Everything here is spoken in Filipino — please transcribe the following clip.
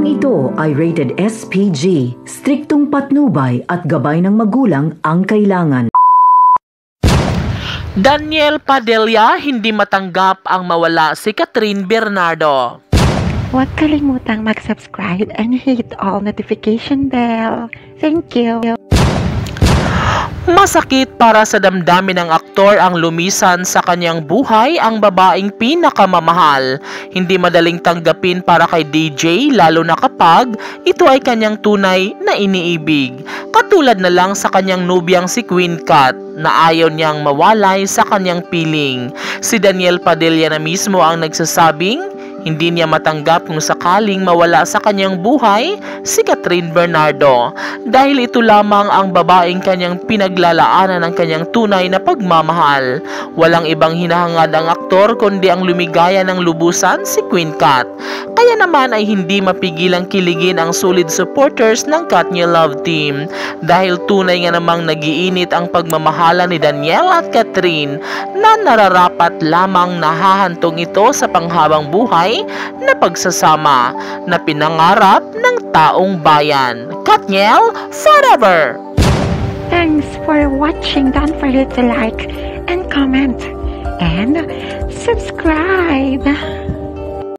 Programang ito ay rated SPG, striktong patnubay at gabay ng magulang ang kailangan. Daniel Padilla hindi matanggap ang mawala si Catherine Bernardo. Huwag kalimutang mag-subscribe and hit all notification bell. Thank you. Masakit para sa damdamin ng aktor ang lumisan sa kanyang buhay ang babaeng pinakamamahal. Hindi madaling tanggapin para kay DJ lalo na kapag ito ay kanyang tunay na iniibig. Katulad na lang sa kanyang nubyang si Queen Kat na ayaw niyang mawalay sa kanyang piling. Si Daniel Padilla na mismo ang nagsasabing hindi niya matanggap kung sakaling mawala sa kanyang buhay si Catherine Bernardo dahil ito lamang ang babaeng kanyang pinaglalaanan ng kanyang tunay na pagmamahal. Walang ibang hinahangad ang aktor kundi ang lumigaya ng lubusan si Queen Kat. Kaya naman ay hindi mapigilang kiligin ang solid supporters ng Katniel Love Team dahil tunay nga namang nagiinit ang pagmamahala ni Daniel at Catherine na nararapat lamang nahahantong ito sa panghabang buhay na pagsasama na pinangarap ng taong bayan. Katniel forever! Thanks for watching. Don't forget to like and comment and subscribe.